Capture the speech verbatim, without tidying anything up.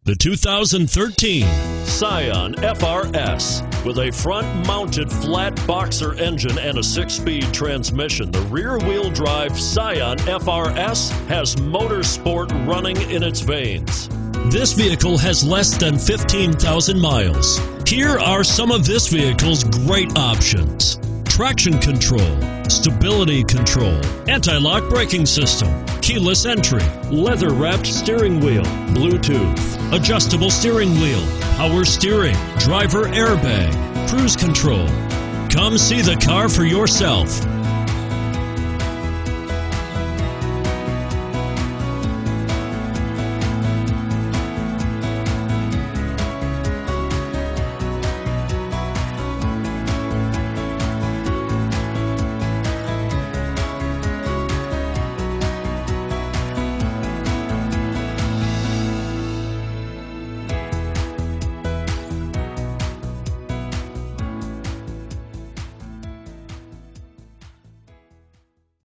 The two thousand thirteen Scion F R S. With a front-mounted flat boxer engine and a six-speed transmission, the rear-wheel drive Scion F R S has motorsport running in its veins. This vehicle has less than fifteen thousand miles. Here are some of this vehicle's great options: traction control, stability control, anti-lock braking system, keyless entry, leather-wrapped steering wheel, Bluetooth, adjustable steering wheel, power steering, driver airbag, cruise control. Come see the car for yourself.